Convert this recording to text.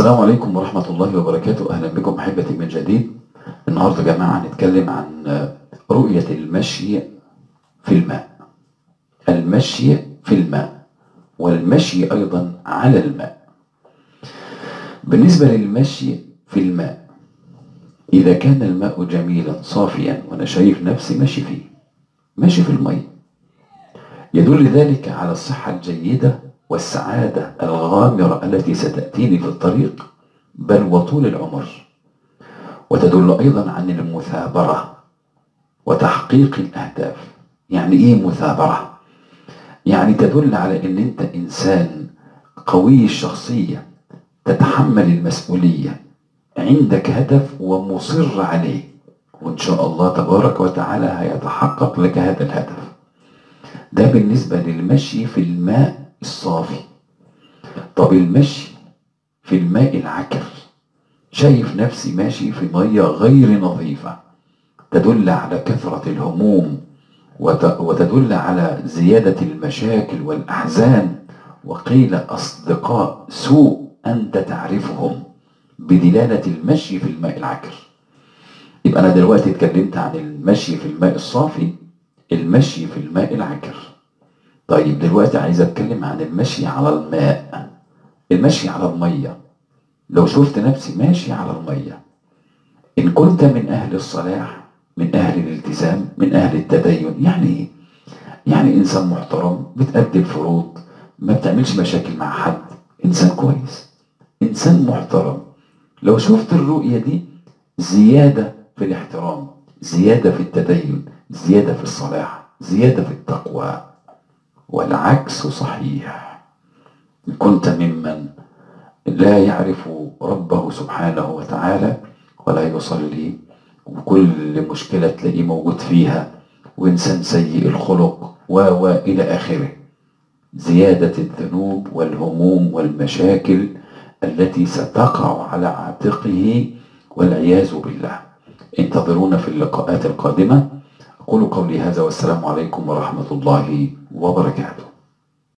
السلام عليكم ورحمة الله وبركاته. أهلا بكم أحبتي من جديد. النهاردة يا جماعة هنتكلم عن رؤية المشي في الماء. المشي في الماء والمشي أيضا على الماء. بالنسبة للمشي في الماء، إذا كان الماء جميلا صافيا وأنا شايف نفسي ماشي فيه، ماشي في الماء، يدل ذلك على الصحة الجيدة والسعادة الغامرة التي ستأتيني في الطريق، بل وطول العمر. وتدل أيضا عن المثابرة وتحقيق الأهداف. يعني إيه مثابرة؟ يعني تدل على أن أنت إنسان قوي الشخصية، تتحمل المسؤولية، عندك هدف ومصر عليه، وإن شاء الله تبارك وتعالى هيتحقق لك هذا الهدف. ده بالنسبة للمشي في الماء الصافي. طب المشي في الماء العكر، شايف نفسي ماشي في مية غير نظيفة، تدل على كثرة الهموم وتدل على زيادة المشاكل والأحزان. وقيل أصدقاء سوء أنت تعرفهم بدلالة المشي في الماء العكر. يبقى أنا دلوقتي اتكلمت عن المشي في الماء الصافي، المشي في الماء العكر. طيب دلوقتي عايز اتكلم عن المشي على الماء، المشي على المية. لو شفت نفسي ماشي على المية، إن كنت من أهل الصلاح، من أهل الالتزام، من أهل التدين. يعني إيه؟ يعني إنسان محترم، بتأدي الفروض، ما بتعملش مشاكل مع حد، إنسان كويس، إنسان محترم. لو شفت الرؤية دي، زيادة في الاحترام، زيادة في التدين، زيادة في الصلاح، زيادة في التقوى. والعكس صحيح. إن كنت ممن لا يعرف ربه سبحانه وتعالى ولا يصلي، وكل مشكلة تلاقيه موجود فيها، وإنسان سيء الخلق إلى آخره، زيادة الذنوب والهموم والمشاكل التي ستقع على عاتقه والعياذ بالله. انتظرونا في اللقاءات القادمة. أقول قولي هذا والسلام عليكم ورحمة الله وبركاته.